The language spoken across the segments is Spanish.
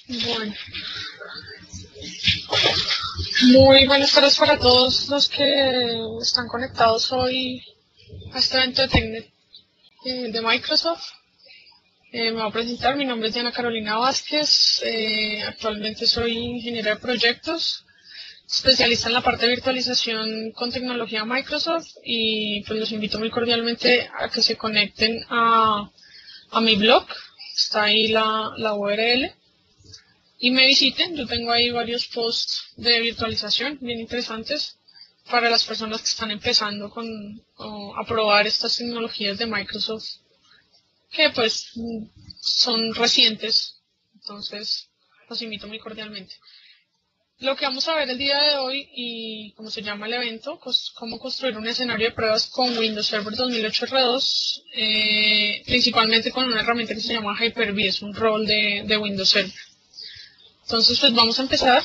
Bueno, muy buenas tardes para todos los que están conectados hoy a este evento de TechNet de Microsoft. Me voy a presentar, mi nombre es Diana Carolina Vázquez, actualmente soy ingeniera de proyectos, especialista en la parte de virtualización con tecnología Microsoft y pues los invito muy cordialmente a que se conecten a mi blog, está ahí la URL. Y me visiten, yo tengo ahí varios posts de virtualización bien interesantes para las personas que están empezando a probar estas tecnologías de Microsoft que pues son recientes, entonces los invito muy cordialmente. Lo que vamos a ver el día de hoy y como se llama el evento, cómo construir un escenario de pruebas con Windows Server 2008 R2, principalmente con una herramienta que se llama Hyper-V, es un rol de Windows Server. Entonces, pues vamos a empezar.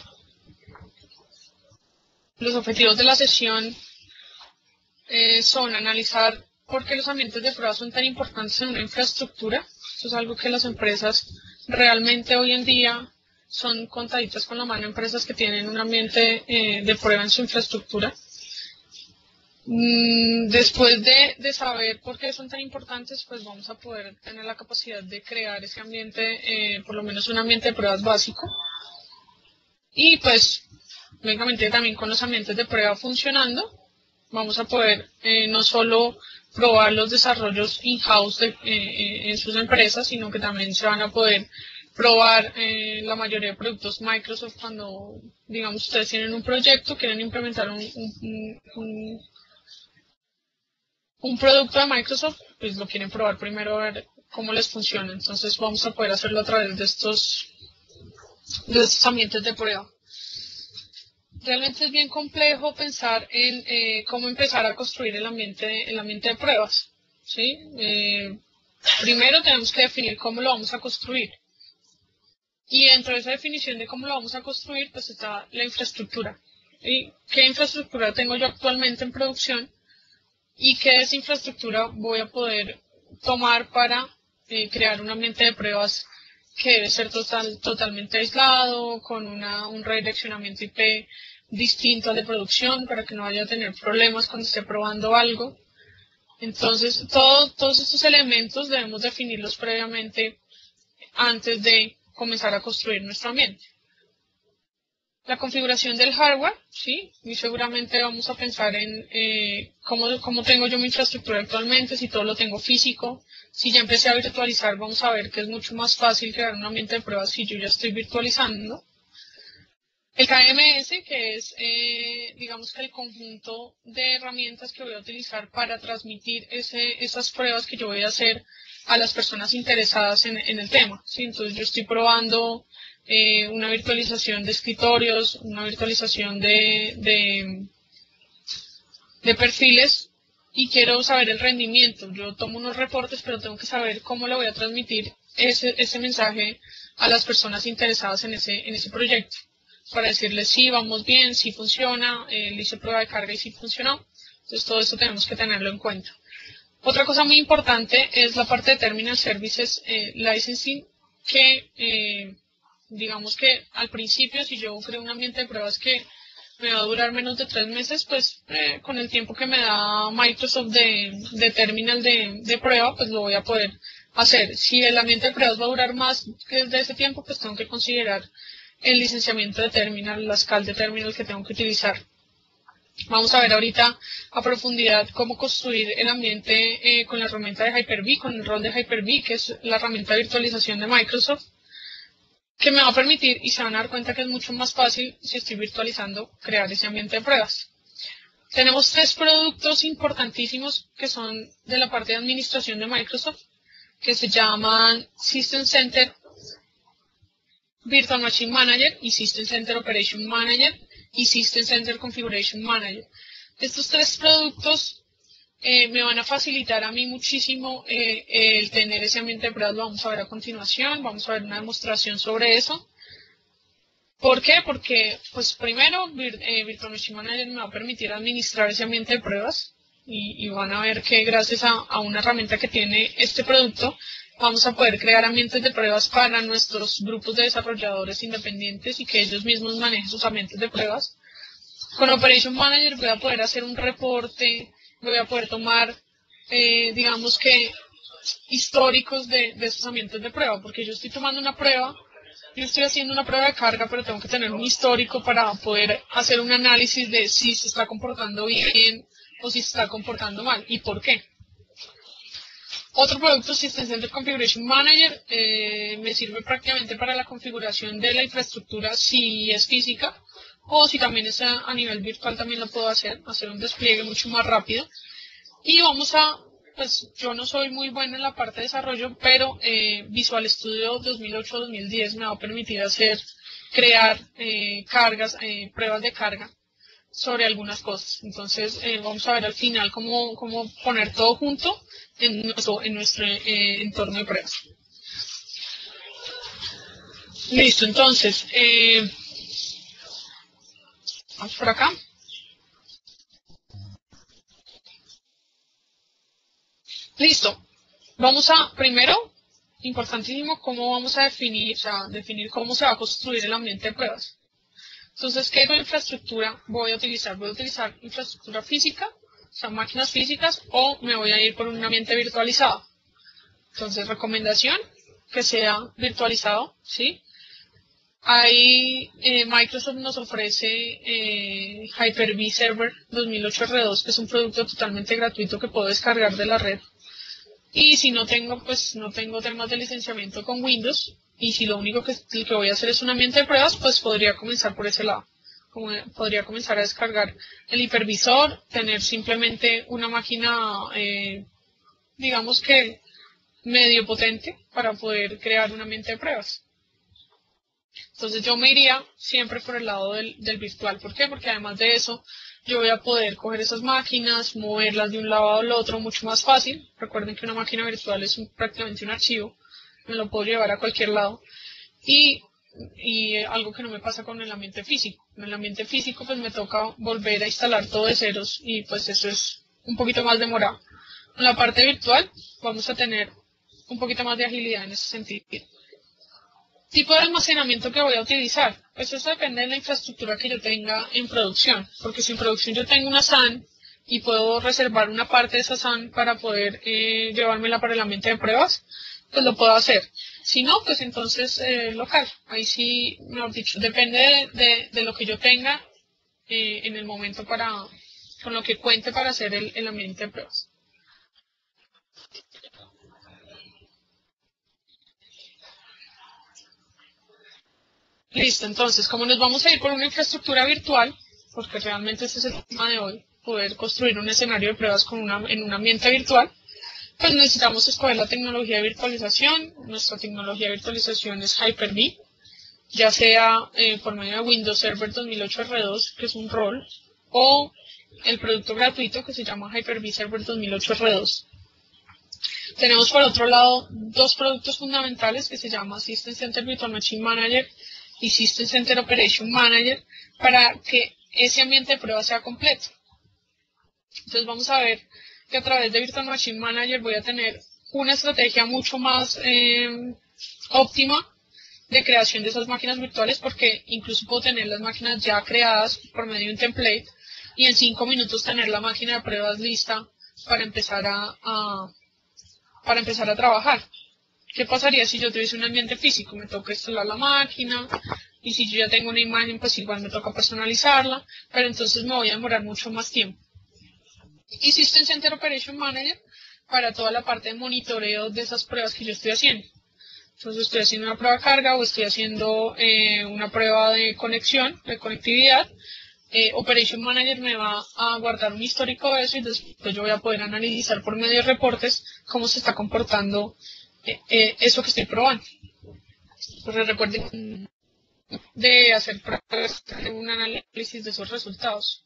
Los objetivos de la sesión son analizar por qué los ambientes de prueba son tan importantes en una infraestructura. Eso es algo que las empresas realmente hoy en día son contaditas con la mano, empresas que tienen un ambiente de prueba en su infraestructura. Después de saber por qué son tan importantes, pues vamos a poder tener la capacidad de crear ese ambiente, por lo menos un ambiente de pruebas básico. Y pues, lógicamente también con los ambientes de prueba funcionando, vamos a poder no solo probar los desarrollos in-house en sus empresas, sino que también se van a poder probar la mayoría de productos Microsoft cuando, digamos, ustedes tienen un proyecto, quieren implementar un producto de Microsoft, pues lo quieren probar primero a ver cómo les funciona. Entonces vamos a poder hacerlo a través de estos ambientes de prueba. Realmente es bien complejo pensar en cómo empezar a construir el ambiente de pruebas, ¿sí? Primero tenemos que definir cómo lo vamos a construir. Y dentro de esa definición de cómo lo vamos a construir, pues está la infraestructura. ¿Sí? ¿Qué infraestructura tengo yo actualmente en producción? ¿Y qué de esa infraestructura voy a poder tomar para crear un ambiente de pruebas que debe ser totalmente aislado, con un redireccionamiento IP distinto al de producción para que no vaya a tener problemas cuando esté probando algo? Entonces, todos estos elementos debemos definirlos previamente antes de comenzar a construir nuestro ambiente. La configuración del hardware, sí, y seguramente vamos a pensar en cómo tengo yo mi infraestructura actualmente, si todo lo tengo físico. Si ya empecé a virtualizar, vamos a ver que es mucho más fácil crear un ambiente de pruebas si yo ya estoy virtualizando. El KMS, que es, digamos que el conjunto de herramientas que voy a utilizar para transmitir esas pruebas que yo voy a hacer a las personas interesadas en el tema, ¿sí? Entonces yo estoy probando una virtualización de escritorios, una virtualización de perfiles y quiero saber el rendimiento. Yo tomo unos reportes, pero tengo que saber cómo le voy a transmitir ese mensaje a las personas interesadas en ese proyecto, para decirles si vamos bien, si funciona, le hice prueba de carga y si funcionó. Entonces todo eso tenemos que tenerlo en cuenta. Otra cosa muy importante es la parte de Terminal Services Licensing, que digamos que al principio, si yo creo un ambiente de pruebas que me va a durar menos de 3 meses, pues con el tiempo que me da Microsoft de terminal de prueba, pues lo voy a poder hacer. Si el ambiente de pruebas va a durar más que desde ese tiempo, pues tengo que considerar el licenciamiento de terminal, la escala de terminal que tengo que utilizar. Vamos a ver ahorita a profundidad cómo construir el ambiente con la herramienta de Hyper-V, con el rol de Hyper-V, que es la herramienta de virtualización de Microsoft, que me va a permitir, y se van a dar cuenta que es mucho más fácil si estoy virtualizando, crear ese ambiente de pruebas. Tenemos 3 productos importantísimos que son de la parte de administración de Microsoft, que se llaman System Center Virtual Machine Manager y System Center Operation Manager y System Center Configuration Manager. Estos 3 productos me van a facilitar a mí muchísimo el tener ese ambiente de pruebas. Lo vamos a ver a continuación, vamos a ver una demostración sobre eso. ¿Por qué? Porque, pues primero, Virtual Machine Manager me va a permitir administrar ese ambiente de pruebas y van a ver que gracias a una herramienta que tiene este producto, Vamos a poder crear ambientes de pruebas para nuestros grupos de desarrolladores independientes y que ellos mismos manejen sus ambientes de pruebas. Con Operation Manager voy a poder hacer un reporte, voy a poder tomar, digamos que, históricos de esos ambientes de prueba, porque yo estoy tomando una prueba, yo estoy haciendo una prueba de carga, pero tengo que tener un histórico para poder hacer un análisis de si se está comportando bien o si se está comportando mal y por qué. Otro producto, System Center Configuration Manager, me sirve prácticamente para la configuración de la infraestructura si es física o si también es a nivel virtual también lo puedo hacer un despliegue mucho más rápido. Y vamos a, pues yo no soy muy buena en la parte de desarrollo, pero Visual Studio 2008-2010 me va a permitir crear cargas, pruebas de carga sobre algunas cosas. Entonces vamos a ver al final cómo poner todo junto en nuestro entorno de pruebas. Listo, entonces vamos por acá. Listo. Vamos a, primero, importantísimo, cómo vamos a definir cómo se va a construir el ambiente de pruebas. Entonces, ¿qué infraestructura voy a utilizar? Voy a utilizar infraestructura física, o sea, máquinas físicas, o me voy a ir por un ambiente virtualizado. Entonces, recomendación, que sea virtualizado, ¿sí? Ahí Microsoft nos ofrece Hyper-V Server 2008 R2, que es un producto totalmente gratuito que puedo descargar de la red. Y si no tengo, pues no tengo temas de licenciamiento con Windows, y si lo único que voy a hacer es un ambiente de pruebas, pues podría comenzar por ese lado. Podría comenzar a descargar el hipervisor, tener simplemente una máquina, digamos que medio potente, para poder crear un ambiente de pruebas. Entonces yo me iría siempre por el lado del virtual. ¿Por qué? Porque además de eso, yo voy a poder coger esas máquinas, moverlas de un lado al otro mucho más fácil. Recuerden que una máquina virtual es prácticamente un archivo, me lo puedo llevar a cualquier lado. Y algo que no me pasa con el ambiente físico. En el ambiente físico pues me toca volver a instalar todo de ceros y pues eso es un poquito más demorado. En la parte virtual vamos a tener un poquito más de agilidad en ese sentido. Tipo de almacenamiento que voy a utilizar, pues eso depende de la infraestructura que yo tenga en producción, porque si en producción yo tengo una SAN y puedo reservar una parte de esa SAN para poder llevármela para el ambiente de pruebas, pues lo puedo hacer. Si no, pues entonces local. Ahí sí, mejor dicho, depende de lo que yo tenga en el momento con lo que cuente para hacer el ambiente de pruebas. Listo, entonces, como nos vamos a ir por una infraestructura virtual, porque realmente ese es el tema de hoy, poder construir un escenario de pruebas en un ambiente virtual, pues necesitamos escoger la tecnología de virtualización. Nuestra tecnología de virtualización es Hyper-V, ya sea por medio de Windows Server 2008 R2, que es un rol, o el producto gratuito que se llama Hyper-V Server 2008 R2. Tenemos por otro lado dos productos fundamentales que se llaman System Center Virtual Machine Manager y System Center Operation Manager para que ese ambiente de prueba sea completo. Entonces vamos a ver que a través de Virtual Machine Manager voy a tener una estrategia mucho más óptima de creación de esas máquinas virtuales, porque incluso puedo tener las máquinas ya creadas por medio de un template y en 5 minutos tener la máquina de pruebas lista para empezar a trabajar. ¿Qué pasaría si yo tuviese un ambiente físico? Me toca instalar la máquina, y si yo ya tengo una imagen, pues igual me toca personalizarla, pero entonces me voy a demorar mucho más tiempo. Y System Center Operation Manager para toda la parte de monitoreo de esas pruebas que yo estoy haciendo. Entonces estoy haciendo una prueba de carga o estoy haciendo una prueba de conexión, de conectividad. Operation Manager me va a guardar un histórico de eso y después yo voy a poder analizar por medio de reportes cómo se está comportando eso que estoy probando. Entonces recuerden de hacer pruebas, un análisis de esos resultados.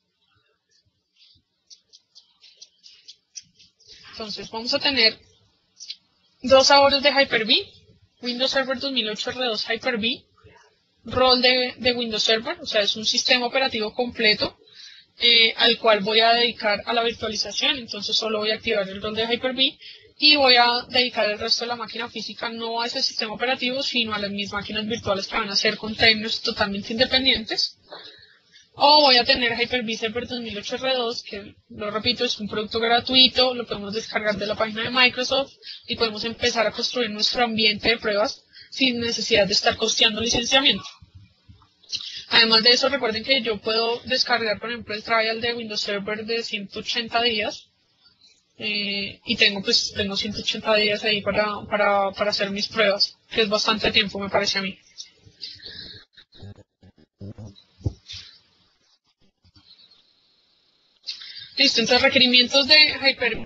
Entonces vamos a tener dos sabores de Hyper-V, Windows Server 2008 R2 Hyper-V, rol de Windows Server, o sea, es un sistema operativo completo al cual voy a dedicar a la virtualización. Entonces solo voy a activar el rol de Hyper-V y voy a dedicar el resto de la máquina física no a ese sistema operativo, sino a las mis máquinas virtuales que van a ser containers totalmente independientes. O voy a tener Hyper-V Server 2008 R2, que lo repito, es un producto gratuito, lo podemos descargar de la página de Microsoft y podemos empezar a construir nuestro ambiente de pruebas sin necesidad de estar costeando licenciamiento. Además de eso, recuerden que yo puedo descargar, por ejemplo, el trial de Windows Server de 180 días y tengo 180 días ahí para hacer mis pruebas, que es bastante tiempo, me parece a mí. Listo, entonces requerimientos de Hyper-V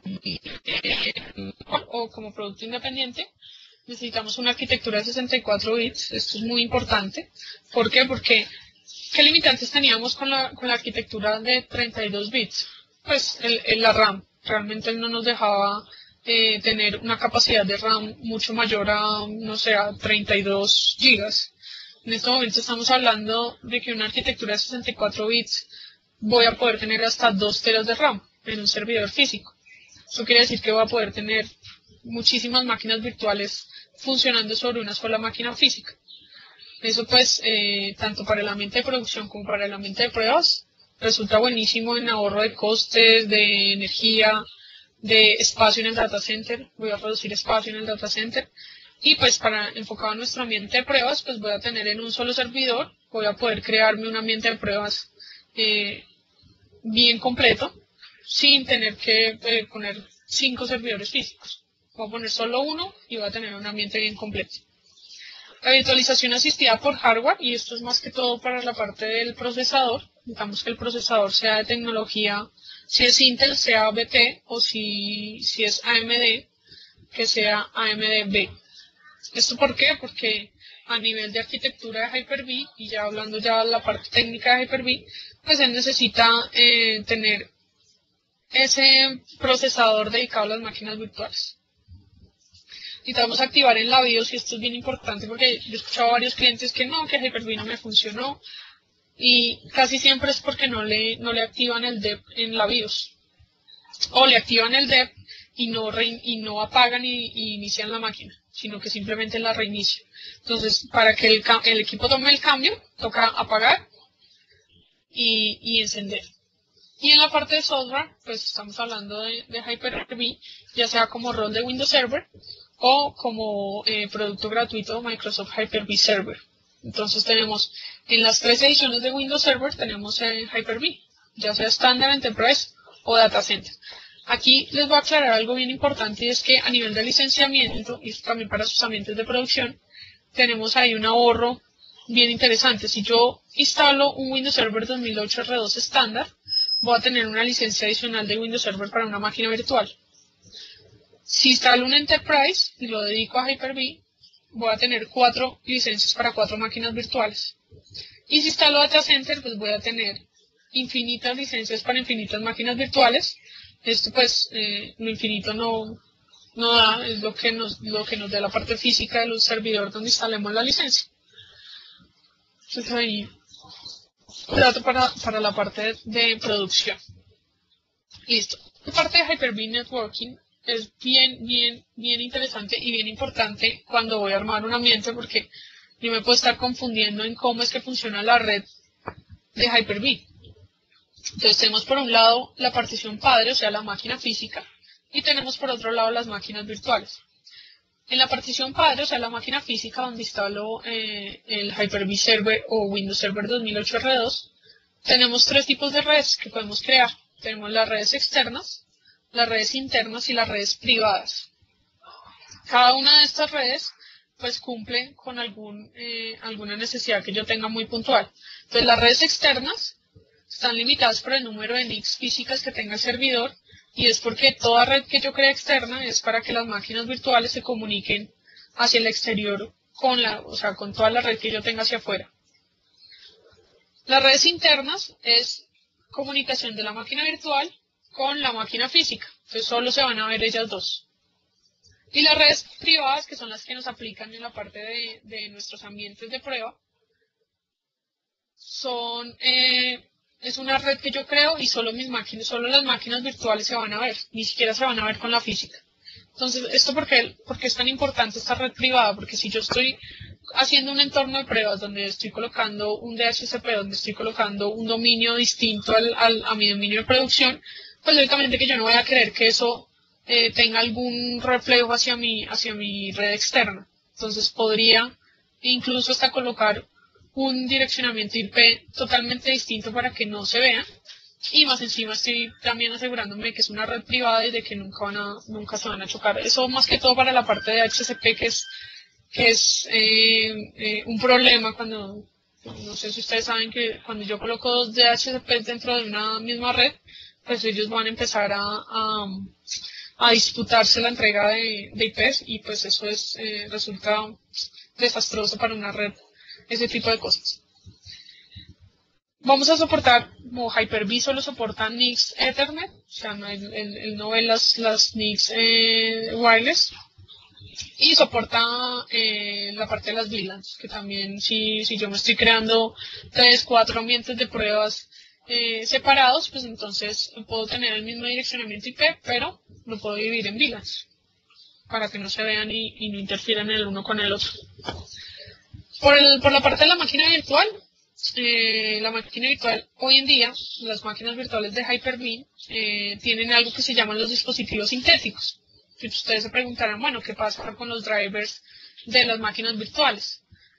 o como producto independiente. Necesitamos una arquitectura de 64 bits, esto es muy importante. ¿Por qué? Porque, ¿qué limitantes teníamos con la arquitectura de 32 bits? Pues la RAM, realmente no nos dejaba tener una capacidad de RAM mucho mayor a, no sé, a 32 gigas. En este momento estamos hablando de que una arquitectura de 64 bits voy a poder tener hasta 2 teras de RAM en un servidor físico. Eso quiere decir que voy a poder tener muchísimas máquinas virtuales funcionando sobre una sola máquina física. Eso pues, tanto para el ambiente de producción como para el ambiente de pruebas, resulta buenísimo en ahorro de costes, de energía, de espacio en el data center. Voy a reducir espacio en el data center. Y pues para enfocado en nuestro ambiente de pruebas, pues voy a tener en un solo servidor, voy a poder crearme un ambiente de pruebas bien completo, sin tener que poner 5 servidores físicos. Voy a poner solo uno y voy a tener un ambiente bien completo. La virtualización asistida por hardware, y esto es más que todo para la parte del procesador. Necesitamos que el procesador sea de tecnología, si es Intel, sea ABT, o si es AMD, que sea AMD-B. ¿Esto por qué? Porque a nivel de arquitectura de Hyper-V, y ya hablando ya de la parte técnica de Hyper-V, pues él necesita tener ese procesador dedicado a las máquinas virtuales. Necesitamos activar en la BIOS, y esto es bien importante porque yo he escuchado a varios clientes que Hyper-V no me funcionó, y casi siempre es porque no le activan el DEP en la BIOS, o le activan el DEP y no apagan y inician la máquina, sino que simplemente la reinicia. Entonces, para que el equipo tome el cambio, toca apagar y encender. Y en la parte de software, pues estamos hablando de Hyper-V, ya sea como rol de Windows Server o como producto gratuito Microsoft Hyper-V Server. Entonces tenemos en las 3 ediciones de Windows Server tenemos Hyper-V, ya sea Standard, Enterprise o Data Center. Aquí les voy a aclarar algo bien importante, y es que a nivel de licenciamiento, y también para sus ambientes de producción, tenemos ahí un ahorro bien interesante. Si yo instalo un Windows Server 2008 R2 estándar, voy a tener una licencia adicional de Windows Server para una máquina virtual. Si instalo un Enterprise y lo dedico a Hyper-V, voy a tener 4 licencias para 4 máquinas virtuales. Y si instalo Data Center, pues voy a tener infinitas licencias para infinitas máquinas virtuales. Esto pues, lo infinito no da, es lo que nos da la parte física del servidor donde instalemos la licencia. Entonces ahí, dato para la parte de producción. Listo. La parte de Hyper-V Networking es bien interesante y bien importante cuando voy a armar un ambiente, porque yo me puedo estar confundiendo en cómo es que funciona la red de Hyper-V. Entonces tenemos por un lado la partición padre, o sea la máquina física, y tenemos por otro lado las máquinas virtuales. En la partición padre, o sea la máquina física donde instalo el Hyper-V Server o Windows Server 2008 R2, tenemos 3 tipos de redes que podemos crear. Tenemos las redes externas, las redes internas y las redes privadas. Cada una de estas redes pues cumple con alguna necesidad que yo tenga muy puntual. Entonces las redes externas están limitadas por el número de NICs físicas que tenga el servidor, y es porque toda red que yo cree externa es para que las máquinas virtuales se comuniquen hacia el exterior con toda la red que yo tenga hacia afuera. Las redes internas es comunicación de la máquina virtual con la máquina física, entonces solo se van a ver ellas dos. Y las redes privadas, que son las que nos aplican en la parte de nuestros ambientes de prueba, es una red que yo creo y solo las máquinas virtuales se van a ver, ni siquiera se van a ver con la física. Entonces, ¿esto porque es tan importante esta red privada? Porque si yo estoy haciendo un entorno de pruebas donde estoy colocando un DHCP, donde estoy colocando un dominio distinto a mi dominio de producción, pues lógicamente que yo no voy a querer que eso tenga algún reflejo hacia mi red externa. Entonces podría incluso hasta colocar un direccionamiento IP totalmente distinto para que no se vea. Y más encima estoy también asegurándome de que es una red privada y de que nunca se van a chocar. Eso más que todo para la parte de HCP, que es un problema cuando, no sé si ustedes saben que cuando yo coloco dos DHCP dentro de una misma red, pues ellos van a empezar a disputarse la entrega de IPs y pues eso resulta desastroso para una red, ese tipo de cosas. Vamos a soportar, como Hyper-V solo soporta NICs Ethernet, o sea, él no ve las NICs wireless, y soporta la parte de las VLANs, que también si yo me estoy creando 3-4 ambientes de pruebas separados, pues entonces puedo tener el mismo direccionamiento IP, pero lo puedo dividir en VLANs, para que no se vean y no interfieran el uno con el otro. Por la parte de la máquina virtual, hoy en día, las máquinas virtuales de Hyper-V tienen algo que se llaman los dispositivos sintéticos. Si ustedes se preguntarán, bueno, ¿qué pasa con los drivers de las máquinas virtuales?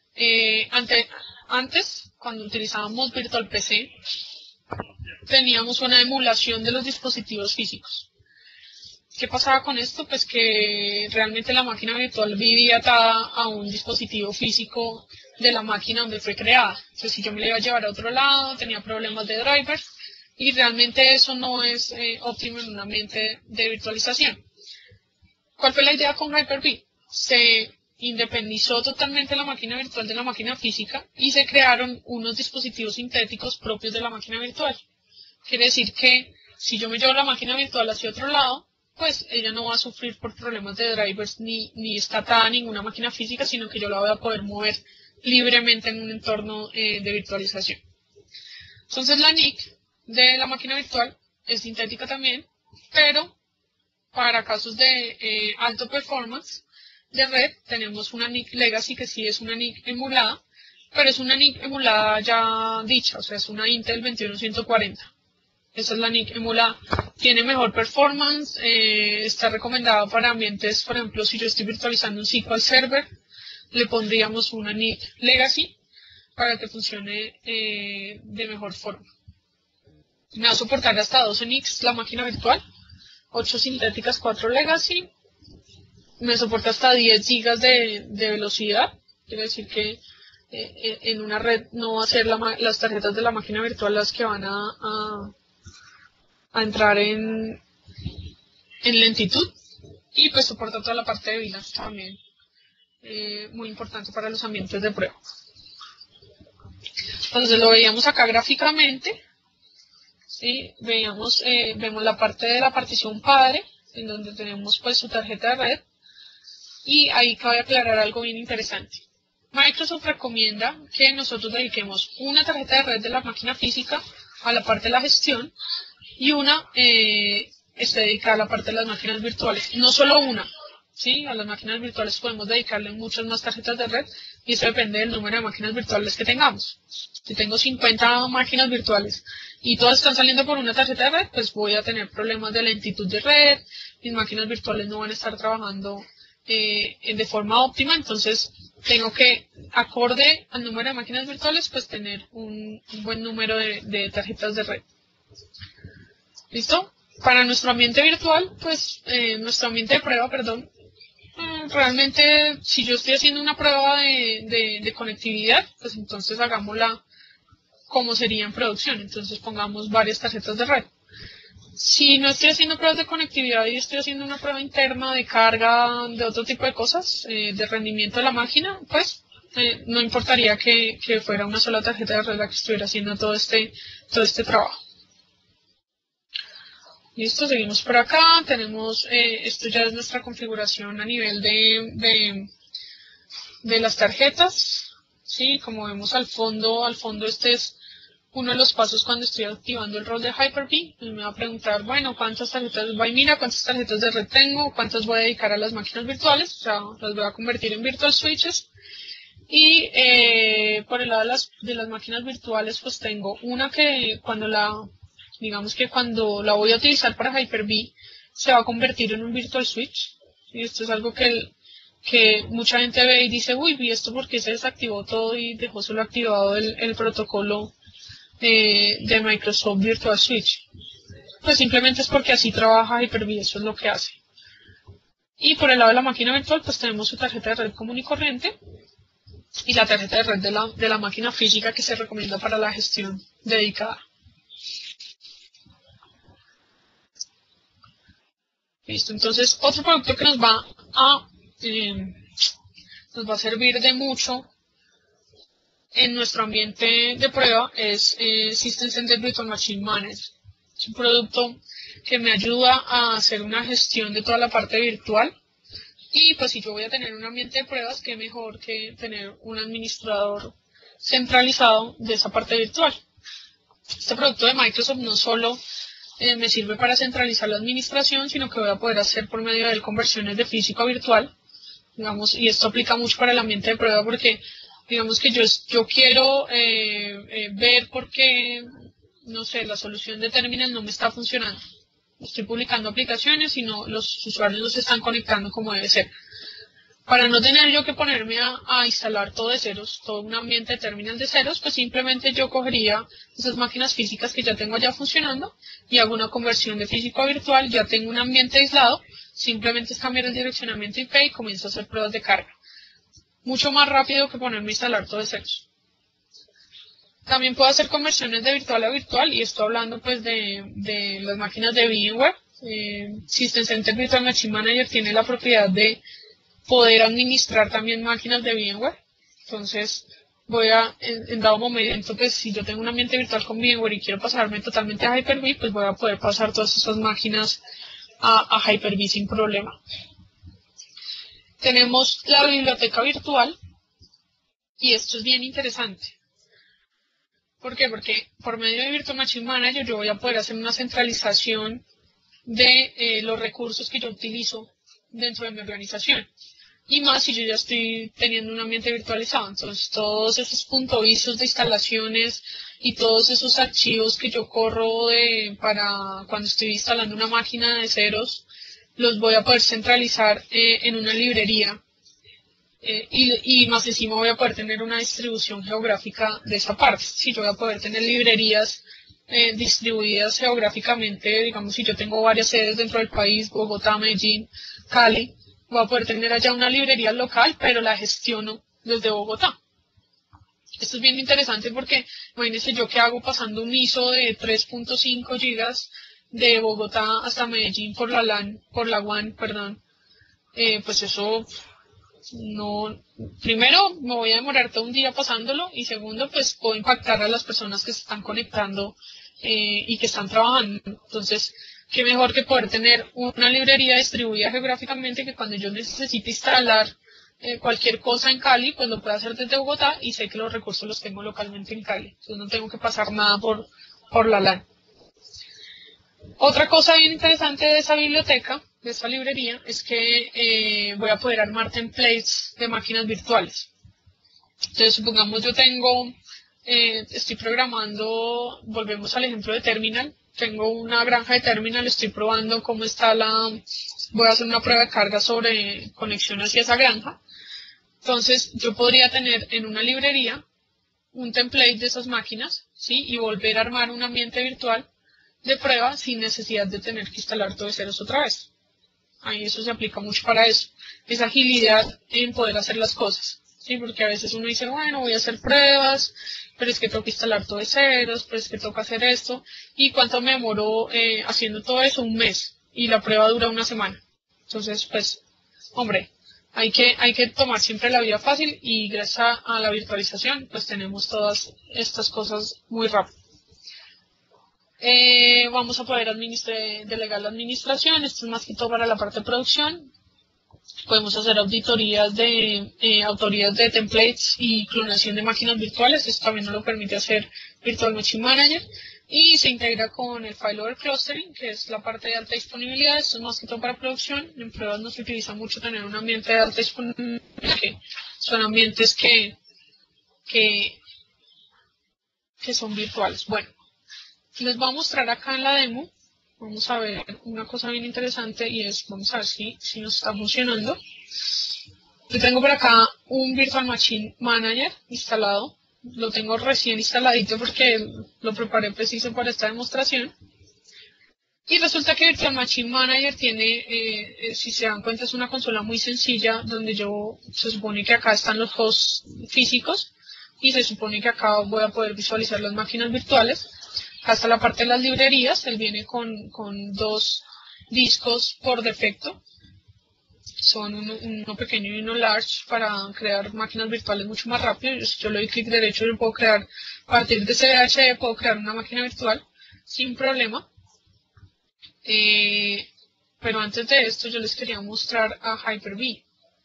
Antes, cuando utilizábamos Virtual PC, teníamos una emulación de los dispositivos físicos. ¿Qué pasaba con esto? Pues que realmente la máquina virtual vivía atada a un dispositivo físico de la máquina donde fue creada. Entonces, si yo me la iba a llevar a otro lado, tenía problemas de drivers y realmente eso no es óptimo en un ambiente de virtualización. ¿Cuál fue la idea con Hyper-V? Se independizó totalmente la máquina virtual de la máquina física y se crearon unos dispositivos sintéticos propios de la máquina virtual. Quiere decir que si yo me llevo la máquina virtual hacia otro lado, pues ella no va a sufrir por problemas de drivers ni está atada a ninguna máquina física, sino que yo la voy a poder mover libremente en un entorno de virtualización. Entonces la NIC de la máquina virtual es sintética también, pero para casos de alto performance de red tenemos una NIC Legacy que sí es una NIC emulada, pero es una NIC emulada ya dicha, o sea, es una Intel 21140. Esa es la NIC emulada. Tiene mejor performance, está recomendada para ambientes, por ejemplo, si yo estoy virtualizando un SQL Server, le pondríamos una NIC Legacy para que funcione de mejor forma. Me va a soportar hasta 12 NICs la máquina virtual, 8 sintéticas, 4 Legacy. Me soporta hasta 10 GB de velocidad, quiere decir que en una red no va a ser las tarjetas de la máquina virtual las que van a entrar en lentitud, y pues soporta toda la parte de VLANs también, muy importante para los ambientes de prueba. Entonces lo veíamos acá gráficamente, ¿sí? Vemos la parte de la partición padre, en donde tenemos pues su tarjeta de red, y ahí cabe aclarar algo bien interesante. Microsoft recomienda que nosotros dediquemos una tarjeta de red de la máquina física a la parte de la gestión y una esté dedicada a la parte de las máquinas virtuales. No solo una, ¿sí? A las máquinas virtuales podemos dedicarle muchas más tarjetas de red y eso depende del número de máquinas virtuales que tengamos. Si tengo 50 máquinas virtuales y todas están saliendo por una tarjeta de red, pues voy a tener problemas de lentitud de red, mis máquinas virtuales no van a estar trabajando de forma óptima, entonces tengo que, acorde al número de máquinas virtuales, pues tener un buen número de tarjetas de red. ¿Listo? Para nuestro ambiente virtual, pues nuestro ambiente de prueba, perdón, realmente si yo estoy haciendo una prueba de conectividad, pues entonces hagámosla como sería en producción, entonces pongamos varias tarjetas de red. Si no estoy haciendo pruebas de conectividad y estoy haciendo una prueba interna de carga, de otro tipo de cosas, de rendimiento de la máquina, pues no importaría que fuera una sola tarjeta de red la que estuviera haciendo todo este trabajo. Listo, seguimos por acá. Tenemos, esto ya es nuestra configuración a nivel de las tarjetas. Sí, como vemos al fondo este es uno de los pasos cuando estoy activando el rol de Hyper-V, me va a preguntar, bueno, ¿cuántas tarjetas mira cuántas tarjetas de red tengo? ¿Cuántas voy a dedicar a las máquinas virtuales? O sea, las voy a convertir en virtual switches. Y por el lado de las máquinas virtuales, pues tengo una que digamos que cuando la voy a utilizar para Hyper-V, se va a convertir en un virtual switch. Y esto es algo que mucha gente ve y dice, uy, ¿y esto por qué se desactivó todo y dejó solo activado el protocolo de Microsoft Virtual Switch? Pues simplemente es porque así trabaja Hyper-V, eso es lo que hace. Y por el lado de la máquina virtual, pues tenemos su tarjeta de red común y corriente y la tarjeta de red de la máquina física que se recomienda para la gestión dedicada. Listo, entonces otro producto que nos va a servir de mucho en nuestro ambiente de prueba es System Center Virtual Machine Manager. Es un producto que me ayuda a hacer una gestión de toda la parte virtual. Y pues si yo voy a tener un ambiente de pruebas, qué mejor que tener un administrador centralizado de esa parte virtual. Este producto de Microsoft no solo me sirve para centralizar la administración, sino que voy a poder hacer por medio de él conversiones de físico a virtual, digamos, y esto aplica mucho para el ambiente de prueba porque, digamos que yo quiero ver por qué, no sé, la solución de Terminal no me está funcionando. Estoy publicando aplicaciones y los usuarios no se están conectando como debe ser. Para no tener yo que ponerme a instalar todo de ceros, todo un ambiente de terminal de ceros, pues simplemente yo cogería esas máquinas físicas que ya tengo ya funcionando y hago una conversión de físico a virtual, ya tengo un ambiente aislado, simplemente es cambiar el direccionamiento IP y comienzo a hacer pruebas de carga. Mucho más rápido que ponerme a instalar todo de ceros. También puedo hacer conversiones de virtual a virtual y estoy hablando pues de las máquinas de VMware. System Center Virtual Machine Manager tiene la propiedad de poder administrar también máquinas de VMware. Entonces, en dado momento, pues si yo tengo un ambiente virtual con VMware y quiero pasarme totalmente a Hyper-V, pues voy a poder pasar todas esas máquinas a Hyper-V sin problema. Tenemos la biblioteca virtual y esto es bien interesante. ¿Por qué? Porque por medio de Virtual Machine Manager yo voy a poder hacer una centralización de los recursos que yo utilizo dentro de mi organización. Y más si yo ya estoy teniendo un ambiente virtualizado. Entonces todos esos .visos de instalaciones y todos esos archivos que yo corro para cuando estoy instalando una máquina de ceros, los voy a poder centralizar en una librería. Y más encima voy a poder tener una distribución geográfica de esa parte. Si yo voy a poder tener librerías distribuidas geográficamente, digamos si yo tengo varias sedes dentro del país, Bogotá, Medellín, Cali, voy a poder tener allá una librería local, pero la gestiono desde Bogotá. Esto es bien interesante porque imagínense yo qué hago pasando un ISO de 3.5 gigas de Bogotá hasta Medellín por la WAN, perdón. Pues eso no, primero me voy a demorar todo un día pasándolo y segundo pues puedo impactar a las personas que se están conectando y que están trabajando. Entonces, qué mejor que poder tener una librería distribuida geográficamente que cuando yo necesite instalar cualquier cosa en Cali, pues lo puedo hacer desde Bogotá y sé que los recursos los tengo localmente en Cali. Entonces no tengo que pasar nada por la LAN. Otra cosa bien interesante de esa biblioteca, de esa librería, es que voy a poder armar templates de máquinas virtuales. Entonces, supongamos yo estoy programando, volvemos al ejemplo de Terminal, tengo una granja de Terminal, estoy probando cómo está voy a hacer una prueba de carga sobre conexión hacia esa granja. Entonces, yo podría tener en una librería un template de esas máquinas, ¿sí? Y volver a armar un ambiente virtual de prueba sin necesidad de tener que instalar todo de ceros otra vez. Ahí eso se aplica mucho para eso. Esa agilidad en poder hacer las cosas. Sí, porque a veces uno dice, bueno, voy a hacer pruebas, pero es que tengo que instalar todo de ceros, pero es que tengo que hacer esto. ¿Y cuánto me demoró haciendo todo eso? Un mes. Y la prueba dura una semana. Entonces, pues, hombre, hay que tomar siempre la vida fácil y gracias a la virtualización, pues tenemos todas estas cosas muy rápido. Vamos a poder delegar la administración. Esto es más que todo para la parte de producción. Podemos hacer auditorías de autorías de templates y clonación de máquinas virtuales. Esto también nos lo permite hacer Virtual Machine Manager. Y se integra con el Failover Clustering, que es la parte de alta disponibilidad. Esto es más que todo para producción. En pruebas no se utiliza mucho tener un ambiente de alta disponibilidad, que son ambientes que son virtuales. Bueno, les voy a mostrar acá en la demo. Vamos a ver una cosa bien interesante y es, vamos a ver si nos está funcionando. Yo tengo por acá un Virtual Machine Manager instalado. Lo tengo recién instaladito porque lo preparé preciso para esta demostración. Y resulta que Virtual Machine Manager tiene, si se dan cuenta, es una consola muy sencilla donde se supone que acá están los hosts físicos y se supone que acá voy a poder visualizar las máquinas virtuales. Acá está la parte de las librerías. Él viene con dos discos por defecto. Son uno pequeño y uno large para crear máquinas virtuales mucho más rápido. Yo le doy clic derecho y puedo crear, a partir de CDHD puedo crear una máquina virtual sin problema. Pero antes de esto yo les quería mostrar a Hyper-V.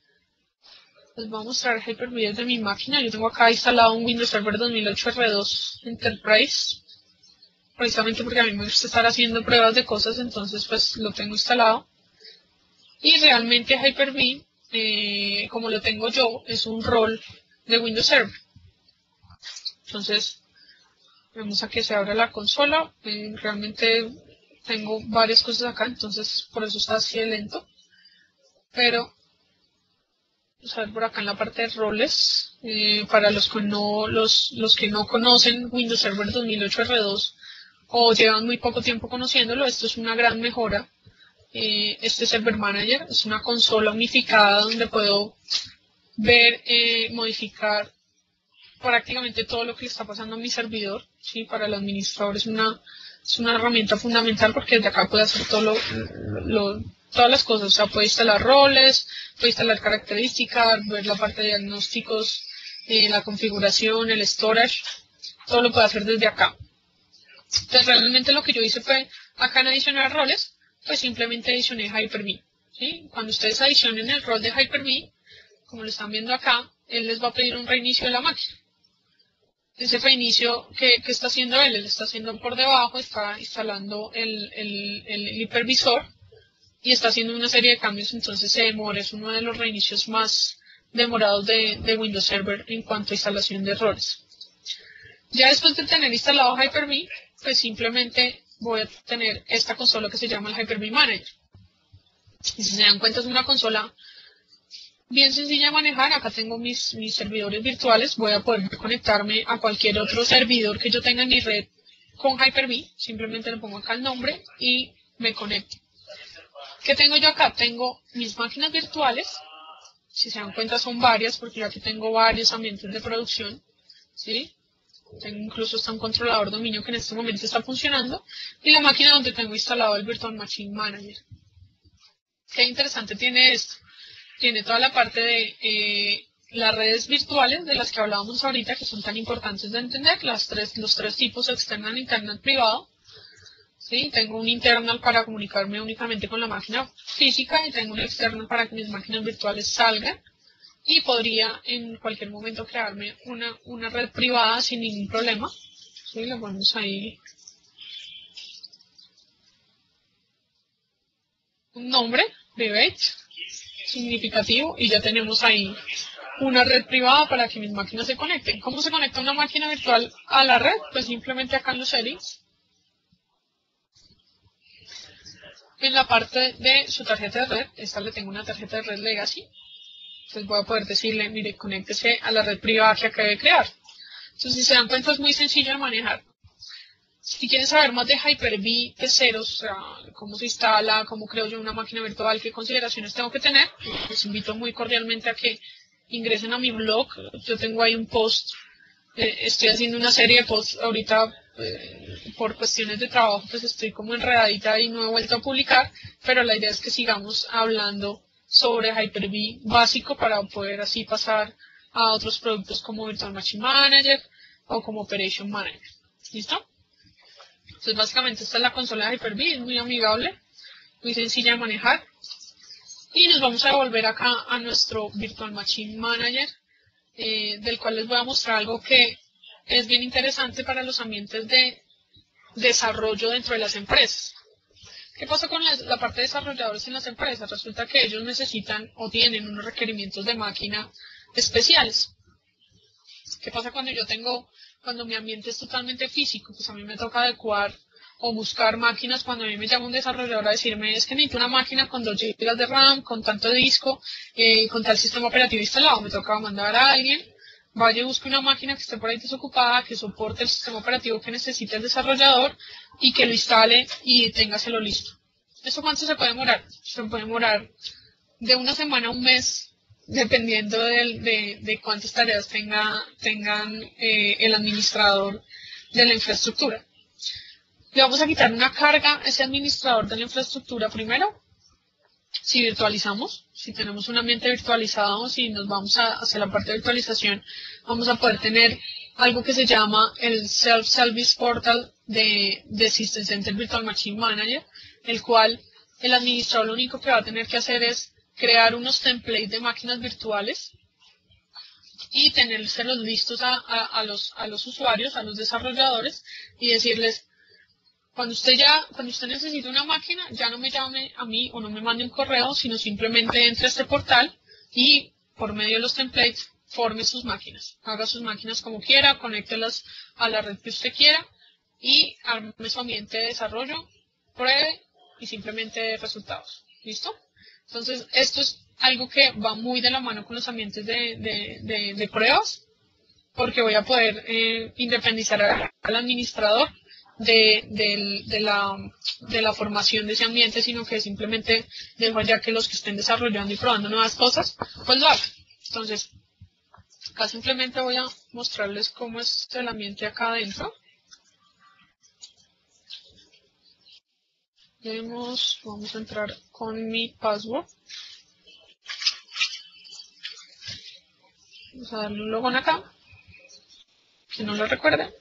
Les voy a mostrar Hyper-V desde mi máquina. Yo tengo acá instalado un Windows Server 2008 R2 Enterprise, precisamente porque a mí me gusta estar haciendo pruebas de cosas, entonces pues lo tengo instalado. Y realmente Hyper-V, como lo tengo yo, es un rol de Windows Server. Entonces, vamos a que se abra la consola. Realmente tengo varias cosas acá, entonces por eso está así de lento. Pero, vamos a ver por acá en la parte de roles, para los que no conocen Windows Server 2008 R2 o llevan muy poco tiempo conociéndolo, esto es una gran mejora. Este Server Manager es una consola unificada donde puedo ver, modificar prácticamente todo lo que le está pasando a mi servidor. ¿Sí? Para el administrador es una herramienta fundamental porque desde acá puede hacer todas las cosas. O sea, puede instalar roles, puede instalar características, ver la parte de diagnósticos, la configuración, el storage, todo lo puede hacer desde acá. Entonces realmente lo que yo hice fue, acá en adicionar roles, pues simplemente adicioné Hyper-V. ¿Sí? Cuando ustedes adicionen el rol de Hyper-V, como lo están viendo acá, él les va a pedir un reinicio de la máquina. Ese reinicio, ¿qué está haciendo él? Él está haciendo por debajo, está instalando el hipervisor y está haciendo una serie de cambios, entonces se demora. Es uno de los reinicios más demorados de Windows Server en cuanto a instalación de errores. Ya después de tener instalado Hyper-V, pues simplemente voy a tener esta consola que se llama el Hyper-V Manager. Y si se dan cuenta, es una consola bien sencilla de manejar. Acá tengo mis servidores virtuales. Voy a poder conectarme a cualquier otro servidor que yo tenga en mi red con Hyper-V. Simplemente le pongo acá el nombre y me conecto. ¿Qué tengo yo acá? Tengo mis máquinas virtuales. Si se dan cuenta, son varias porque yo aquí tengo varios ambientes de producción. ¿Sí? Tengo incluso hasta un controlador de dominio que en este momento está funcionando. Y la máquina donde tengo instalado el Virtual Machine Manager. Qué interesante tiene esto. Tiene toda la parte de las redes virtuales de las que hablábamos ahorita, que son tan importantes de entender, los tres tipos, external, internet, privado. ¿Sí? Tengo un internal para comunicarme únicamente con la máquina física y tengo un external para que mis máquinas virtuales salgan. Y podría en cualquier momento crearme una red privada sin ningún problema. ¿Sí? Le ponemos ahí un nombre, private, significativo, y ya tenemos ahí una red privada para que mis máquinas se conecten. ¿Cómo se conecta una máquina virtual a la red? Pues simplemente acá en los settings, en la parte de su tarjeta de red, esta le tengo una tarjeta de red Legacy. Entonces voy a poder decirle, mire, conéctese a la red privada que acabé de crear. Entonces, si se dan cuenta, es muy sencillo de manejar. Si quieren saber más de Hyper-V de ceros, o sea, cómo se instala, cómo creo yo una máquina virtual, qué consideraciones tengo que tener, les invito muy cordialmente a que ingresen a mi blog. Yo tengo ahí un post, estoy haciendo una serie de posts ahorita por cuestiones de trabajo, pues estoy como enredadita y no he vuelto a publicar, pero la idea es que sigamos hablando sobre Hyper-V básico para poder así pasar a otros productos como Virtual Machine Manager o como Operation Manager. ¿Listo? Entonces básicamente esta es la consola de Hyper-V, es muy amigable, muy sencilla de manejar. Y nos vamos a volver acá a nuestro Virtual Machine Manager, del cual les voy a mostrar algo que es bien interesante para los ambientes de desarrollo dentro de las empresas. ¿Qué pasa con la parte de desarrolladores en las empresas? Resulta que ellos necesitan o tienen unos requerimientos de máquina especiales. ¿Qué pasa cuando mi ambiente es totalmente físico? Pues a mí me toca adecuar o buscar máquinas cuando a mí me llama un desarrollador a decirme es que necesito una máquina con 2 GB de RAM, con tanto de disco, con tal sistema operativo instalado. Me toca mandar a alguien, vaya y busque una máquina que esté por ahí desocupada, que soporte el sistema operativo que necesite el desarrollador y que lo instale y téngaselo listo. ¿Eso cuánto se puede demorar? Se puede demorar de una semana a un mes, dependiendo de cuántas tareas tengan el administrador de la infraestructura. Le vamos a quitar una carga a ese administrador de la infraestructura primero. Si virtualizamos, si tenemos un ambiente virtualizado, si nos vamos hacia la parte de virtualización, vamos a poder tener algo que se llama el Self-Service Portal de System Center Virtual Machine Manager, el cual el administrador lo único que va a tener que hacer es crear unos templates de máquinas virtuales y tenérselos listos a los usuarios, a los desarrolladores, y decirles, cuando usted necesite una máquina, ya no me llame a mí o no me mande un correo, sino simplemente entre a este portal y por medio de los templates forme sus máquinas. Haga sus máquinas como quiera, conéctelas a la red que usted quiera y arme su ambiente de desarrollo, pruebe y simplemente dé resultados. ¿Listo? Entonces, esto es algo que va muy de la mano con los ambientes de pruebas, porque voy a poder independizar al administrador de la formación de ese ambiente, sino que simplemente dejo allá que los que estén desarrollando y probando nuevas cosas, pues lo hagan. Entonces, acá simplemente voy a mostrarles cómo es el ambiente acá adentro. Vamos a entrar con mi password. Vamos a darle un login acá, que no lo recuerden.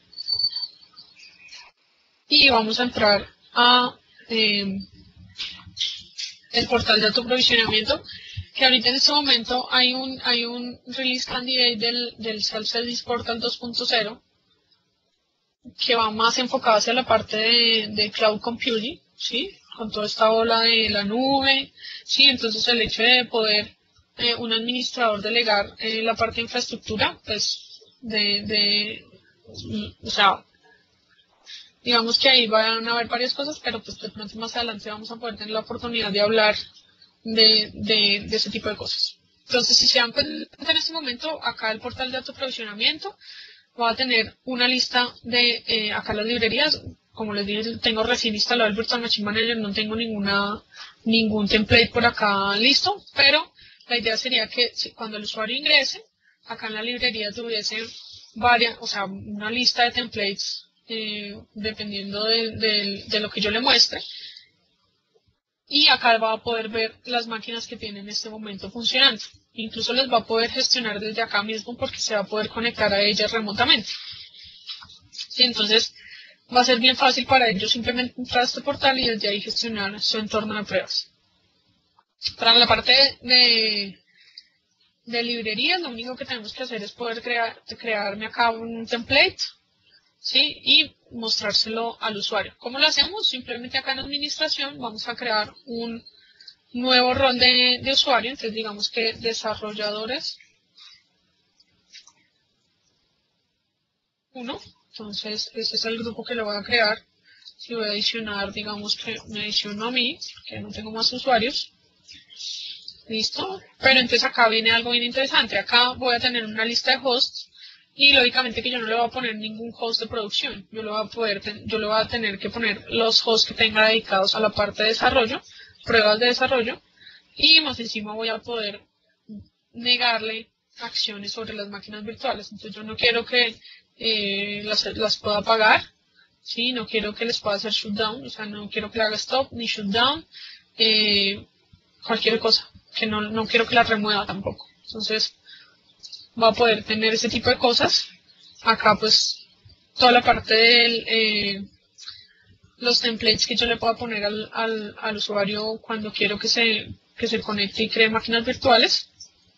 Y vamos a entrar a el portal de autoprovisionamiento, que ahorita en este momento hay un release candidate del Self-Service Portal 2.0 que va más enfocado hacia la parte de cloud computing, ¿sí? Con toda esta ola de la nube, ¿sí? Entonces el hecho de poder un administrador delegar la parte de infraestructura, pues o sea, digamos que ahí van a haber varias cosas, pero pues de pronto más adelante vamos a poder tener la oportunidad de hablar de ese tipo de cosas. Entonces, si se dan cuenta en este momento, acá el portal de autoprovisionamiento va a tener una lista de acá las librerías. Como les dije, tengo recién instalado el Virtual Machine Manager, no tengo ningún template por acá listo, pero la idea sería que cuando el usuario ingrese, acá en la librería tuviese una lista de templates dependiendo de lo que yo le muestre. Y acá va a poder ver las máquinas que tiene en este momento funcionando. Incluso les va a poder gestionar desde acá mismo porque se va a poder conectar a ellas remotamente. ¿Sí? Entonces va a ser bien fácil para ellos simplemente entrar a este portal y desde ahí gestionar su entorno de pruebas. Para la parte de librerías, lo único que tenemos que hacer es poder crearme acá un template, ¿sí? Y mostrárselo al usuario. ¿Cómo lo hacemos? Simplemente acá en administración vamos a crear un nuevo rol de usuario. Entonces digamos que desarrolladores 1. Entonces ese es el grupo que le voy a crear. Si voy a adicionar, digamos que me adiciono a mí, que no tengo más usuarios. Listo. Pero entonces acá viene algo bien interesante. Acá voy a tener una lista de hosts. Y lógicamente que yo no le voy a poner ningún host de producción. Yo le voy a tener que poner los hosts que tenga dedicados a la parte de desarrollo, pruebas de desarrollo, y más encima voy a poder negarle acciones sobre las máquinas virtuales. Entonces yo no quiero que las pueda apagar, ¿sí? No quiero que les pueda hacer shutdown, o sea, no quiero que le haga stop ni shutdown, cualquier cosa, que no quiero que la remueva tampoco. Entonces va a poder tener ese tipo de cosas. Acá pues toda la parte de los templates que yo le puedo poner al usuario cuando quiero que se que se conecte y cree máquinas virtuales.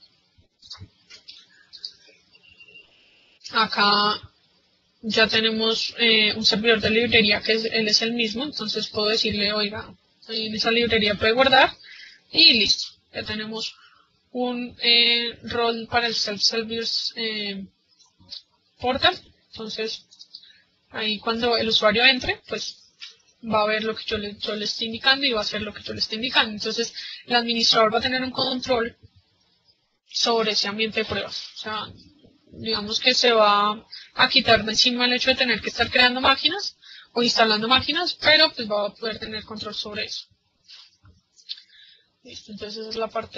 Acá ya tenemos un servidor de librería que él es el mismo, entonces puedo decirle, oiga, en esa librería puede guardar y listo. Ya tenemos un rol para el self-service portal, entonces ahí cuando el usuario entre, pues va a ver lo que yo le estoy indicando y va a hacer lo que yo le estoy indicando. Entonces el administrador va a tener un control sobre ese ambiente de pruebas. O sea, digamos que se va a quitar de encima el hecho de tener que estar creando máquinas o instalando máquinas, pero pues va a poder tener control sobre eso. Listo, entonces esa es la parte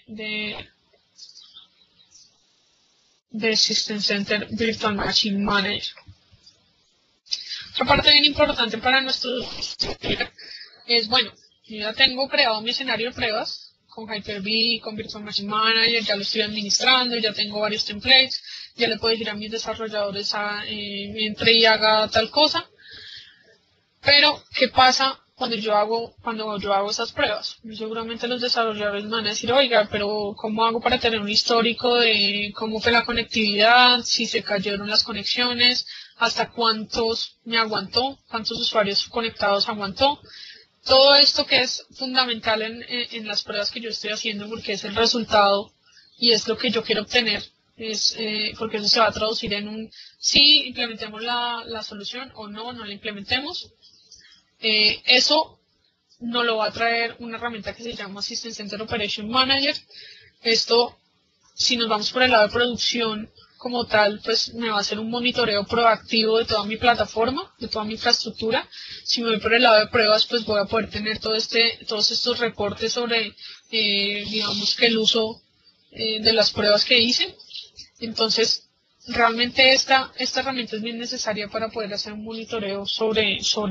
de System Center Virtual Machine Manager. Otra parte bien importante para nuestro es, bueno, yo ya tengo creado mi escenario de pruebas con Hyper-V, con Virtual Machine Manager, ya lo estoy administrando, ya tengo varios templates, ya le puedo decir a mis desarrolladores entre y haga tal cosa. Pero, ¿qué pasa cuando yo hago esas pruebas? Seguramente los desarrolladores me van a decir, oiga, pero ¿cómo hago para tener un histórico de cómo fue la conectividad, si se cayeron las conexiones, hasta cuántos me aguantó, cuántos usuarios conectados aguantó? Todo esto que es fundamental en las pruebas que yo estoy haciendo, porque es el resultado y es lo que yo quiero obtener, porque eso se va a traducir en un sí, implementemos la solución o no la implementemos. Eso nos lo va a traer una herramienta que se llama System Center Operation Manager. Esto, si nos vamos por el lado de producción como tal, pues me va a hacer un monitoreo proactivo de toda mi plataforma, de toda mi infraestructura. Si me voy por el lado de pruebas, pues voy a poder tener todos estos reportes sobre, digamos que el uso de las pruebas que hice. Entonces, realmente esta herramienta es bien necesaria para poder hacer un monitoreo sobre eso.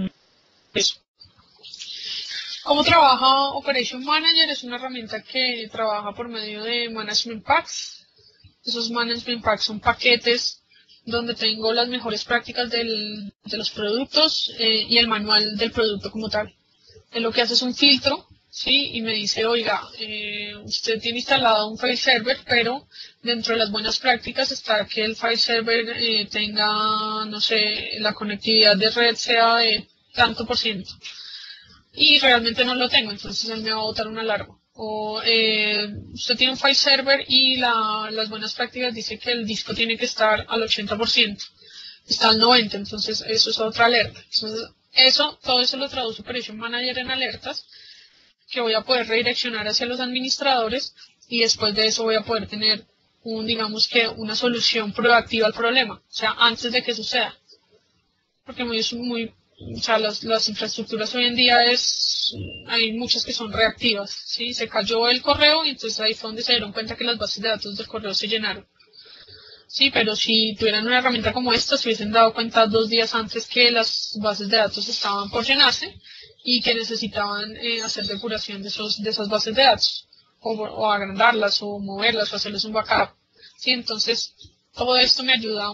¿Cómo trabaja Operation Manager? Es una herramienta que trabaja por medio de Management Packs. Esos Management Packs son paquetes donde tengo las mejores prácticas de los productos y el manual del producto como tal. Lo que hace es un filtro, ¿sí? Y me dice, oiga, usted tiene instalado un file server, pero dentro de las buenas prácticas está que el file server tenga, no sé, la conectividad de red sea de tanto por ciento. Y realmente no lo tengo, entonces él me va a botar una alarma. O usted tiene un file server y las buenas prácticas dice que el disco tiene que estar al 80%, está al 90%, entonces eso es otra alerta. Entonces todo eso lo traduce Operation Manager en alertas que voy a poder redireccionar hacia los administradores y después de eso voy a poder tener digamos que una solución proactiva al problema, o sea, antes de que suceda. Porque o sea, las infraestructuras hoy en día hay muchas que son reactivas, ¿sí? Se cayó el correo y entonces ahí fue donde se dieron cuenta que las bases de datos del correo se llenaron. Sí, pero si tuvieran una herramienta como esta, se hubiesen dado cuenta 2 días antes que las bases de datos estaban por llenarse y que necesitaban hacer depuración de esas bases de datos, o agrandarlas, o moverlas, o hacerles un backup. Sí, entonces todo esto me ayuda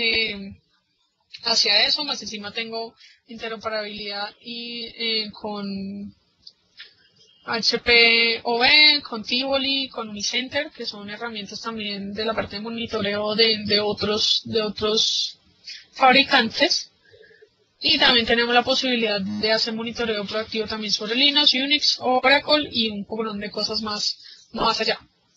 hacia eso, más encima tengo interoperabilidad con HPOV, con Tivoli, con Unicenter, que son herramientas también de la parte de monitoreo de otros fabricantes. Y también tenemos la posibilidad de hacer monitoreo proactivo también sobre Linux, Unix, Oracle y un poco de cosas más allá.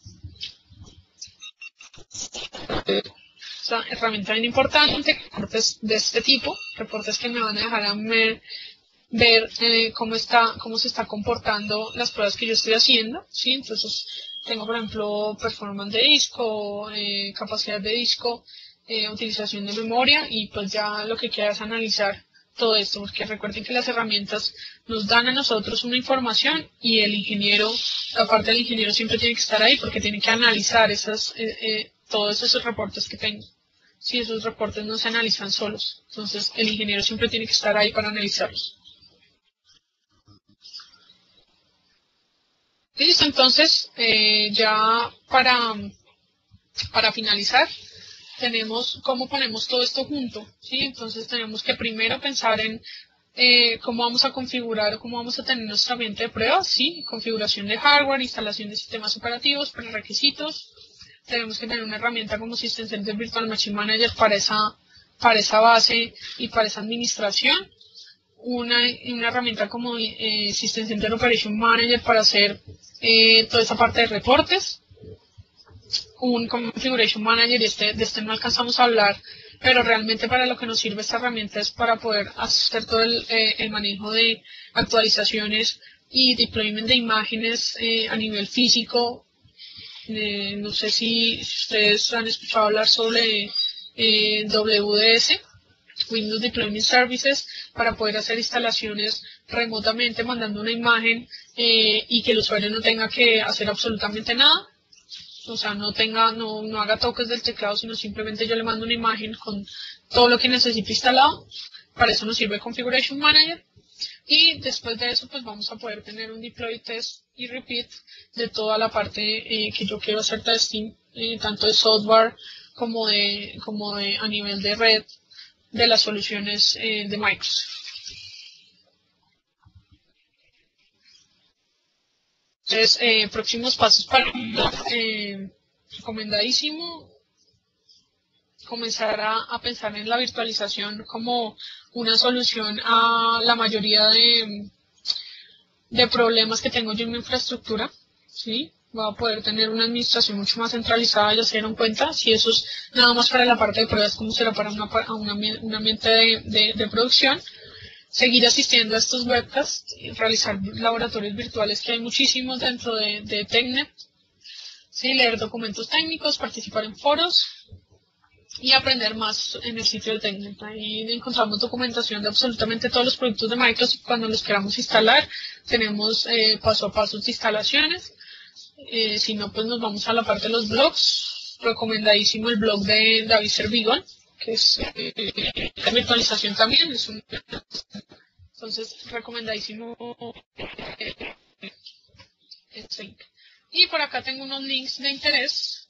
Esta herramienta bien importante, reportes de este tipo, reportes que me van a dejar ver cómo se está comportando las pruebas que yo estoy haciendo, ¿sí? Entonces, tengo, por ejemplo, performance de disco, capacidad de disco, utilización de memoria, y pues ya lo que queda es analizar todo esto, porque recuerden que las herramientas nos dan a nosotros una información y el ingeniero, aparte del ingeniero, siempre tiene que estar ahí porque tiene que analizar todos esos reportes que tengo. Si esos reportes no se analizan solos, entonces el ingeniero siempre tiene que estar ahí para analizarlos. Listo, entonces ya para finalizar, tenemos cómo ponemos todo esto junto, ¿sí? Entonces tenemos que primero pensar en cómo vamos a configurar, cómo vamos a tener nuestro ambiente de pruebas, sí, configuración de hardware, instalación de sistemas operativos, prerequisitos. Tenemos que tener una herramienta como System Center Virtual Machine Manager para esa base y para esa administración. Una herramienta como System Center Operation Manager para hacer toda esa parte de reportes. Un Configuration Manager, de este no alcanzamos a hablar, pero realmente para lo que nos sirve esta herramienta es para poder hacer todo el manejo de actualizaciones y deployment de imágenes a nivel físico. No sé si ustedes han escuchado hablar sobre WDS, Windows Deployment Services, para poder hacer instalaciones remotamente mandando una imagen y que el usuario no tenga que hacer absolutamente nada. O sea, no haga toques del teclado, sino simplemente yo le mando una imagen con todo lo que necesito instalado. Para eso nos sirve Configuration Manager. Y después de eso, pues vamos a poder tener un deploy, test y repeat de toda la parte que yo quiero hacer testing, tanto de software como de a nivel de red de las soluciones de Microsoft. Entonces, próximos pasos para recomendadísimo comenzar a pensar en la virtualización como una solución a la mayoría de problemas que tengo yo en mi infraestructura, ¿sí? Voy a poder tener una administración mucho más centralizada, ya se dieron cuenta, si eso es nada más para la parte de pruebas, como será para un ambiente de producción. Seguir asistiendo a estos webcasts, realizar laboratorios virtuales, que hay muchísimos dentro de TechNet, ¿sí? Leer documentos técnicos, participar en foros y aprender más en el sitio de TechNet. Ahí encontramos documentación de absolutamente todos los productos de Microsoft. Cuando los queramos instalar, tenemos paso a paso de instalaciones. Si no, pues nos vamos a la parte de los blogs. Recomendadísimo el blog de David Servigón, que es la virtualización también. Entonces, recomendadísimo este link. Y por acá tengo unos links de interés,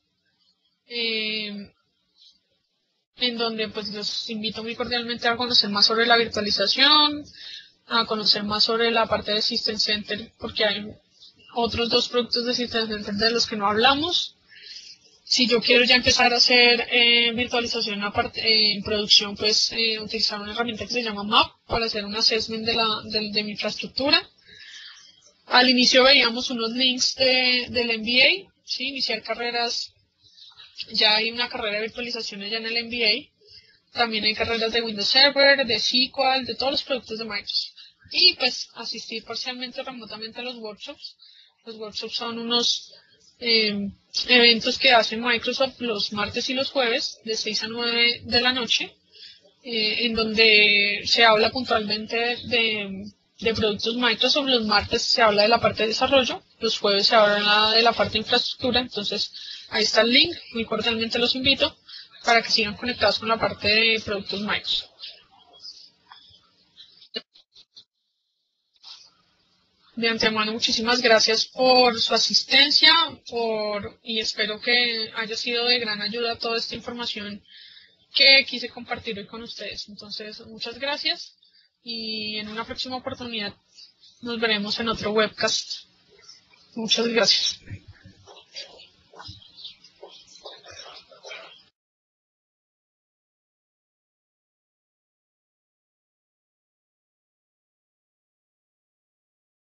en donde pues los invito muy cordialmente a conocer más sobre la virtualización, a conocer más sobre la parte de System Center, porque hay otros dos productos de System Center de los que no hablamos. Si yo quiero ya empezar a hacer virtualización en producción, pues utilizar una herramienta que se llama MAP para hacer un assessment de mi infraestructura. Al inicio veíamos unos links del MBA, ¿sí? Iniciar carreras. Ya hay una carrera de virtualización allá en el MBA. También hay carreras de Windows Server, de SQL, de todos los productos de Microsoft. Y pues asistir parcialmente remotamente a los workshops. Los workshops son unos eventos que hace Microsoft los martes y los jueves de 6 a 9 de la noche, en donde se habla puntualmente de productos Microsoft. Los martes se habla de la parte de desarrollo, los jueves se habla de la parte de infraestructura. Entonces ahí está el link, muy cordialmente los invito para que sigan conectados con la parte de productos Microsoft. De antemano, muchísimas gracias por su asistencia y espero que haya sido de gran ayuda toda esta información que quise compartir hoy con ustedes. Entonces, muchas gracias y en una próxima oportunidad nos veremos en otro webcast. Muchas gracias.